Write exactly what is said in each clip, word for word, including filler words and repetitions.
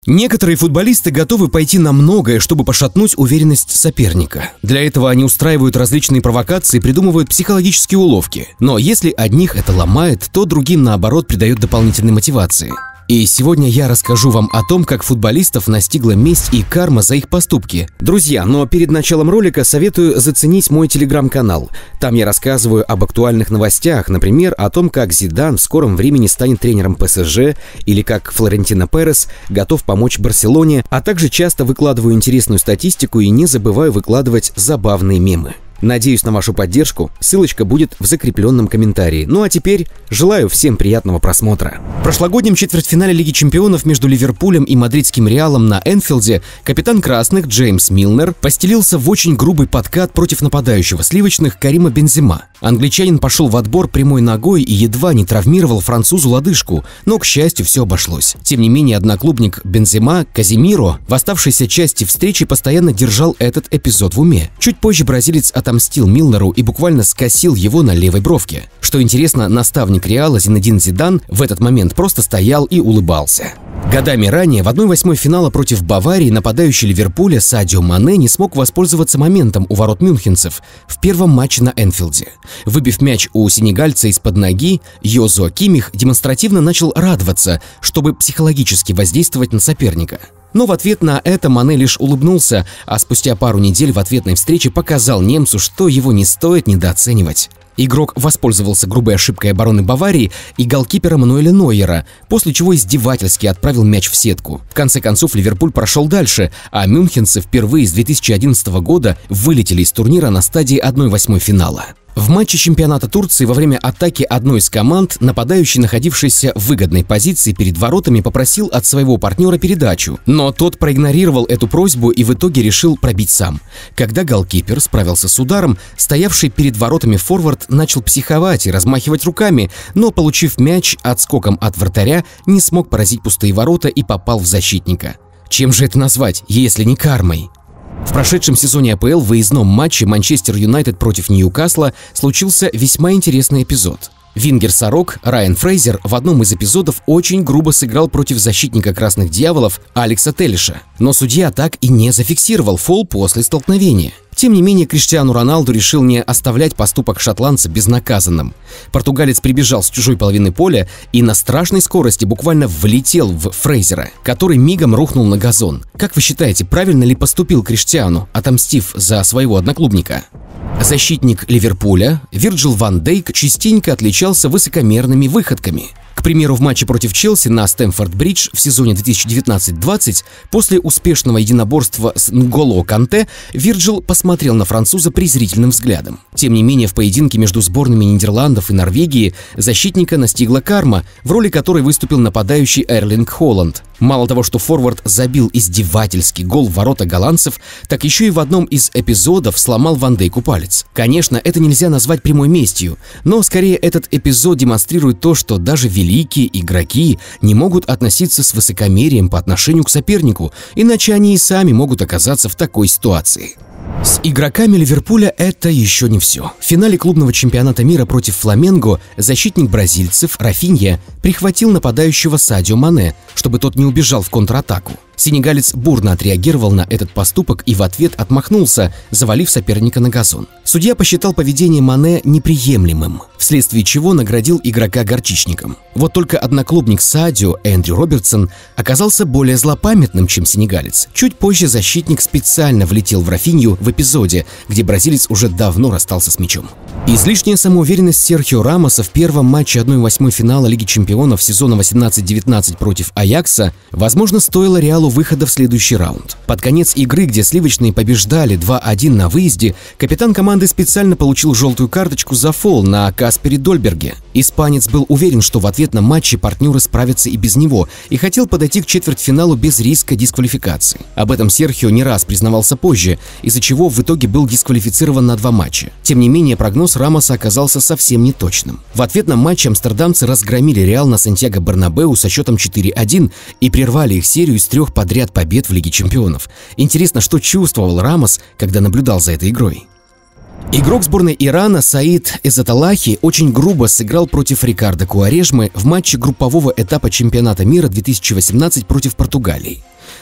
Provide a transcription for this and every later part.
Некоторые футболисты готовы пойти на многое, чтобы пошатнуть уверенность соперника. Для этого они устраивают различные провокации, придумывают психологические уловки. Но если одних это ломает, то другим, наоборот, придает дополнительной мотивации. И сегодня я расскажу вам о том, как футболистов настигла месть и карма за их поступки. Друзья, но перед началом ролика советую заценить мой телеграм-канал. Там я рассказываю об актуальных новостях, например, о том, как Зидан в скором времени станет тренером ПСЖ, или как Флорентино Перес готов помочь Барселоне, а также часто выкладываю интересную статистику и не забываю выкладывать забавные мемы. Надеюсь на вашу поддержку, ссылочка будет в закрепленном комментарии. Ну а теперь желаю всем приятного просмотра. В прошлогоднем четвертьфинале Лиги Чемпионов между Ливерпулем и мадридским Реалом на Энфилде капитан красных Джеймс Милнер постелился в очень грубый подкат против нападающего сливочных Карима Бензема. Англичанин пошел в отбор прямой ногой и едва не травмировал французу лодыжку, но, к счастью, все обошлось. Тем не менее, одноклубник Бензема, Казимиро, в оставшейся части встречи постоянно держал этот эпизод в уме. Чуть позже бразилец отомстил Милнеру и буквально скосил его на левой бровке. Что интересно, наставник Реала Зинедин Зидан в этот момент просто стоял и улыбался. Годами ранее в одной восьмой финала против Баварии нападающий Ливерпуля Садио Мане не смог воспользоваться моментом у ворот мюнхенцев в первом матче на Энфилде. Выбив мяч у сенегальца из-под ноги, Йозуа Кимих демонстративно начал радоваться, чтобы психологически воздействовать на соперника. Но в ответ на это Мане лишь улыбнулся, а спустя пару недель в ответной встрече показал немцу, что его не стоит недооценивать. Игрок воспользовался грубой ошибкой обороны Баварии и голкипера Мануэля Нойера, после чего издевательски отправил мяч в сетку. В конце концов, Ливерпуль прошел дальше, а мюнхенцы впервые с две тысячи одиннадцатого года вылетели из турнира на стадии одной восьмой финала. В матче чемпионата Турции во время атаки одной из команд нападающий, находившийся в выгодной позиции перед воротами, попросил от своего партнера передачу, но тот проигнорировал эту просьбу и в итоге решил пробить сам. Когда голкипер справился с ударом, стоявший перед воротами форвард начал психовать и размахивать руками, но, получив мяч отскоком от вратаря, не смог поразить пустые ворота и попал в защитника. Чем же это назвать, если не кармой? В прошедшем сезоне А П Л в выездном матче Манчестер Юнайтед против Ньюкасла случился весьма интересный эпизод. Вингер-сорок Райан Фрейзер в одном из эпизодов очень грубо сыграл против защитника Красных Дьяволов Алекса Телиша, но судья так и не зафиксировал фол после столкновения. Тем не менее, Криштиану Роналду решил не оставлять поступок шотландца безнаказанным. Португалец прибежал с чужой половины поля и на страшной скорости буквально влетел в Фрейзера, который мигом рухнул на газон. Как вы считаете, правильно ли поступил Криштиану, отомстив за своего одноклубника? Защитник Ливерпуля Вирджил ван Дейк частенько отличался высокомерными выходками. К примеру, в матче против Челси на Стэмфорд-Бридж в сезоне две тысячи девятнадцать двадцать после успешного единоборства с Нголо Канте Вирджил посмотрел на француза презрительным взглядом. Тем не менее, в поединке между сборными Нидерландов и Норвегии защитника настигла карма, в роли которой выступил нападающий Эрлинг Холланд. Мало того, что форвард забил издевательский гол в ворота голландцев, так еще и в одном из эпизодов сломал Ван Дейку палец. Конечно, это нельзя назвать прямой местью, но скорее этот эпизод демонстрирует то, что даже великие игроки не могут относиться с высокомерием по отношению к сопернику, иначе они и сами могут оказаться в такой ситуации. С игроками Ливерпуля это еще не все. В финале клубного чемпионата мира против Фламенго защитник бразильцев Рафинья прихватил нападающего Садио Мане, чтобы тот не убежал в контратаку. Сенегалец бурно отреагировал на этот поступок и в ответ отмахнулся, завалив соперника на газон. Судья посчитал поведение Мане неприемлемым, вследствие чего наградил игрока горчичником. Вот только одноклубник Садио, Эндрю Робертсон, оказался более злопамятным, чем сенегалец. Чуть позже защитник специально влетел в Рафинью в эпизоде, где бразилец уже давно расстался с мячом. Излишняя самоуверенность Серхио Рамоса в первом матче одной восьмой финала Лиги Чемпионов сезона восемнадцать девятнадцать против Аякса, возможно, стоило Реалу выхода в следующий раунд. Под конец игры, где сливочные побеждали два один на выезде, капитан команды специально получил желтую карточку за фол на Каспере Дольберге. Испанец был уверен, что в ответном матче партнеры справятся и без него, и хотел подойти к четвертьфиналу без риска дисквалификации. Об этом Серхио не раз признавался позже, из-за чего в итоге был дисквалифицирован на два матча. Тем не менее, прогноз Рамоса оказался совсем неточным. В ответном матче амстердамцы разгромили Реал на Сантьяго-Бернабеу со счетом четыре один и прервали их серию из трех подряд побед в Лиге Чемпионов. Интересно, что чувствовал Рамос, когда наблюдал за этой игрой. Игрок сборной Ирана Саид Эзаталахи очень грубо сыграл против Рикардо Куарежмы в матче группового этапа чемпионата мира две тысячи восемнадцать против Португалии.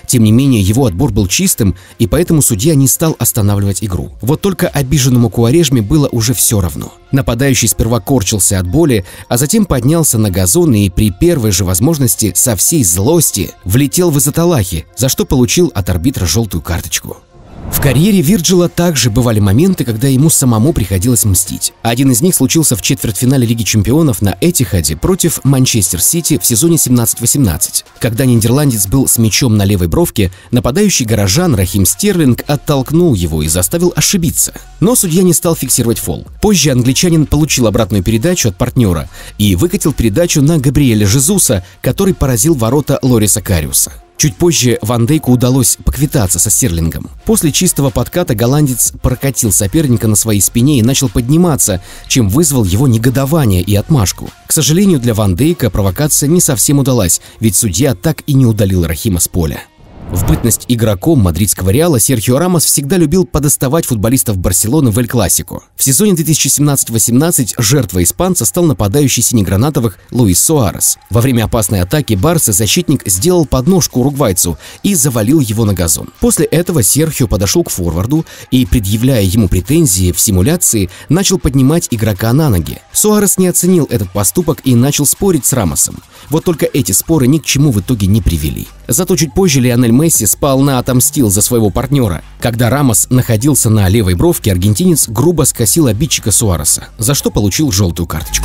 Тем не менее, его отбор был чистым, и поэтому судья не стал останавливать игру. Вот только обиженному Куарежме было уже все равно. Нападающий сперва корчился от боли, а затем поднялся на газон и при первой же возможности со всей злости влетел в Изоталахи, за что получил от арбитра желтую карточку. В карьере Вирджила также бывали моменты, когда ему самому приходилось мстить. Один из них случился в четвертьфинале Лиги Чемпионов на Этихаде против Манчестер Сити в сезоне семнадцать восемнадцать. Когда нидерландец был с мячом на левой бровке, нападающий горожан Рахим Стерлинг оттолкнул его и заставил ошибиться. Но судья не стал фиксировать фол. Позже англичанин получил обратную передачу от партнера и выкатил передачу на Габриэля Жезуса, который поразил ворота Лориса Кариуса. Чуть позже Ван Дейку удалось поквитаться со Стерлингом. После чистого подката голландец прокатил соперника на своей спине и начал подниматься, чем вызвал его негодование и отмашку. К сожалению, для Ван Дейка провокация не совсем удалась, ведь судья так и не удалил Рахима с поля. В бытность игроком мадридского Реала Серхио Рамос всегда любил подоставать футболистов Барселоны в Эль-Классико. В сезоне две тысячи семнадцать восемнадцать жертвой испанца стал нападающий синегранатовых Луис Суарес. Во время опасной атаки Барсы защитник сделал подножку уругвайцу и завалил его на газон. После этого Серхио подошел к форварду и, предъявляя ему претензии в симуляции, начал поднимать игрока на ноги. Суарес не оценил этот поступок и начал спорить с Рамосом. Вот только эти споры ни к чему в итоге не привели. Зато чуть позже Лионель Месси сполна отомстил за своего партнера. Когда Рамос находился на левой бровке, аргентинец грубо скосил обидчика Суареса, за что получил желтую карточку.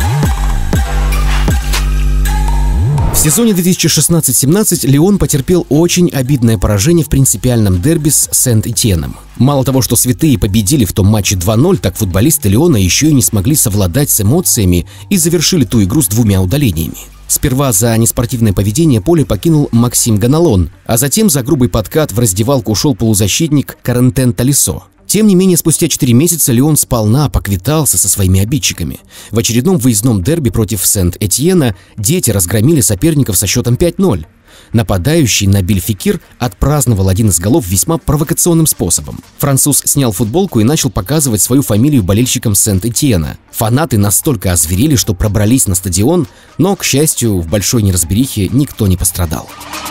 В сезоне две тысячи шестнадцать семнадцать Лион потерпел очень обидное поражение в принципиальном дерби с Сент-Этьеном. Мало того, что святые победили в том матче два ноль, так футболисты Лиона еще и не смогли совладать с эмоциями и завершили ту игру с двумя удалениями. Сперва за неспортивное поведение поле покинул Максим Ганалон, а затем за грубый подкат в раздевалку ушел полузащитник Корентен Толисо. Тем не менее, спустя четыре месяца Лион сполна поквитался со своими обидчиками. В очередном выездном дерби против Сент-Этьена дети разгромили соперников со счетом пять ноль. Нападающий Набиль Фекир отпраздновал один из голов весьма провокационным способом. Француз снял футболку и начал показывать свою фамилию болельщикам Сент-Этьена. Фанаты настолько озверели, что пробрались на стадион, но, к счастью, в большой неразберихе никто не пострадал.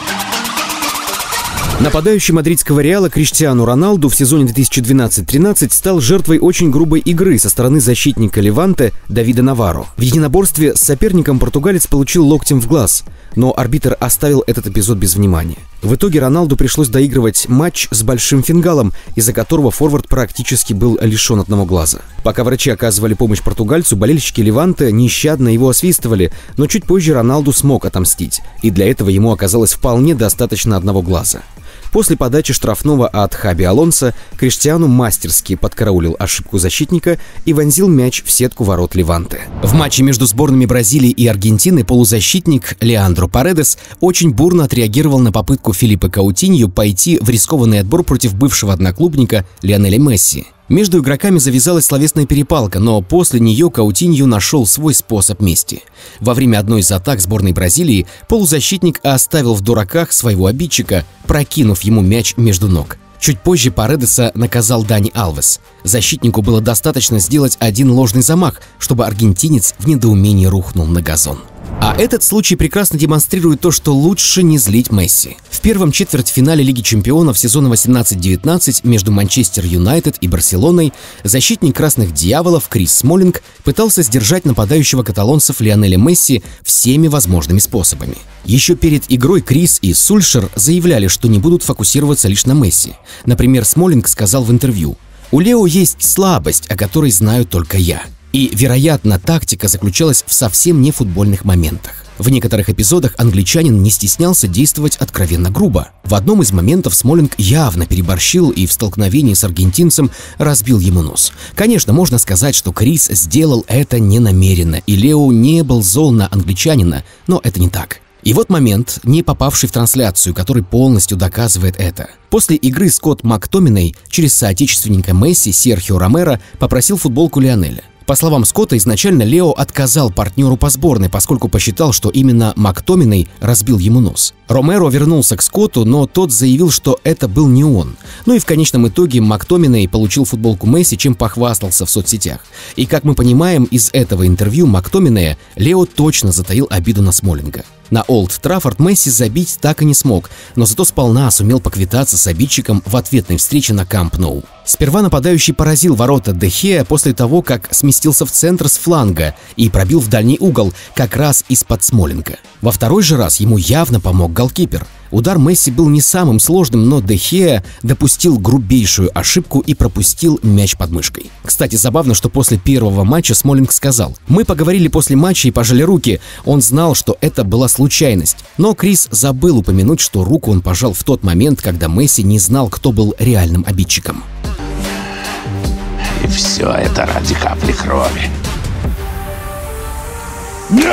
Нападающий мадридского Реала Криштиану Роналду в сезоне две тысячи двенадцать тринадцать стал жертвой очень грубой игры со стороны защитника Леванте Давида Наваро. В единоборстве с соперником португалец получил локтем в глаз, но арбитр оставил этот эпизод без внимания. В итоге Роналду пришлось доигрывать матч с большим фингалом, из-за которого форвард практически был лишен одного глаза. Пока врачи оказывали помощь португальцу, болельщики Леванте нещадно его освистывали, но чуть позже Роналду смог отомстить, и для этого ему оказалось вполне достаточно одного глаза. После подачи штрафного от Хаби Алонсо Криштиану мастерски подкараулил ошибку защитника и вонзил мяч в сетку ворот Леванте. В матче между сборными Бразилии и Аргентины полузащитник Леандро Паредес очень бурно отреагировал на попытку Филиппе Каутиньо пойти в рискованный отбор против бывшего одноклубника Лионеля Месси. Между игроками завязалась словесная перепалка, но после нее Каутиньо нашел свой способ мести. Во время одной из атак сборной Бразилии полузащитник оставил в дураках своего обидчика, прокинув ему мяч между ног. Чуть позже Паредеса наказал Дани Алвес. Защитнику было достаточно сделать один ложный замах, чтобы аргентинец в недоумении рухнул на газон. А этот случай прекрасно демонстрирует то, что лучше не злить Месси. В первом четвертьфинале Лиги Чемпионов сезона восемнадцать девятнадцать между Манчестер Юнайтед и Барселоной защитник красных дьяволов Крис Смолинг пытался сдержать нападающего каталонцев Лионеля Месси всеми возможными способами. Еще перед игрой Крис и Сульшер заявляли, что не будут фокусироваться лишь на Месси. Например, Смолинг сказал в интервью: «У Лео есть слабость, о которой знаю только я». И, вероятно, тактика заключалась в совсем не футбольных моментах. В некоторых эпизодах англичанин не стеснялся действовать откровенно грубо. В одном из моментов Смолинг явно переборщил и в столкновении с аргентинцем разбил ему нос. Конечно, можно сказать, что Крис сделал это ненамеренно, и Лео не был зол на англичанина, но это не так. И вот момент, не попавший в трансляцию, который полностью доказывает это. После игры Скотт Мактоминей через соотечественника Месси Серхио Ромеро попросил футболку Лионеля. По словам Скотта, изначально Лео отказал партнеру по сборной, поскольку посчитал, что именно Мактоминей разбил ему нос. Ромеро вернулся к Скотту, но тот заявил, что это был не он. Ну и в конечном итоге Мактоминей получил футболку Месси, чем похвастался в соцсетях. И как мы понимаем из этого интервью Мактоминея, Лео точно затаил обиду на Смолинга. На Олд Траффорд Месси забить так и не смог, но зато сполна сумел поквитаться с обидчиком в ответной встрече на Камп Ноу. Сперва нападающий поразил ворота Де Хеа после того, как сместился в центр с фланга и пробил в дальний угол, как раз из-под Смолинга. Во второй же раз ему явно помог голкипер. Удар Месси был не самым сложным, но Де Хеа допустил грубейшую ошибку и пропустил мяч под мышкой. Кстати, забавно, что после первого матча Смолинг сказал: «Мы поговорили после матча и пожали руки». Он знал, что это была случайность. Но Крис забыл упомянуть, что руку он пожал в тот момент, когда Месси не знал, кто был реальным обидчиком. И все это ради капли крови. Нет!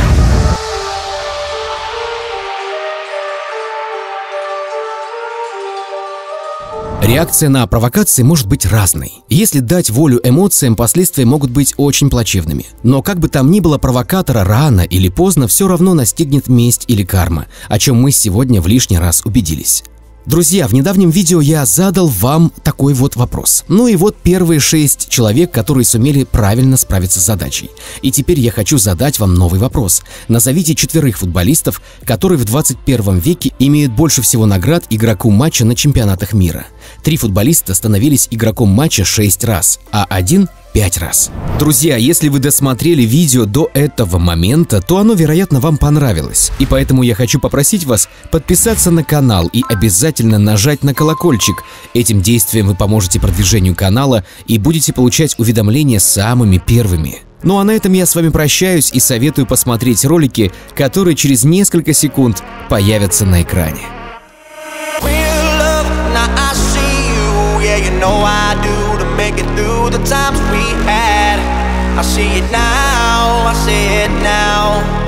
Реакция на провокации может быть разной. Если дать волю эмоциям, последствия могут быть очень плачевными. Но как бы там ни было, провокатора рано или поздно все равно настигнет месть или карма, о чем мы сегодня в лишний раз убедились. Друзья, в недавнем видео я задал вам такой вот вопрос. Ну и вот первые шесть человек, которые сумели правильно справиться с задачей. И теперь я хочу задать вам новый вопрос. Назовите четверых футболистов, которые в двадцать первом веке имеют больше всего наград игроку матча на чемпионатах мира. Три футболиста становились игроком матча шесть раз, а один – пять раз. Друзья, если вы досмотрели видео до этого момента, то оно, вероятно, вам понравилось. И поэтому я хочу попросить вас подписаться на канал и обязательно нажать на колокольчик. Этим действием вы поможете продвижению канала и будете получать уведомления самыми первыми. Ну а на этом я с вами прощаюсь и советую посмотреть ролики, которые через несколько секунд появятся на экране. Make it through the times we had. I see it now, I see it now.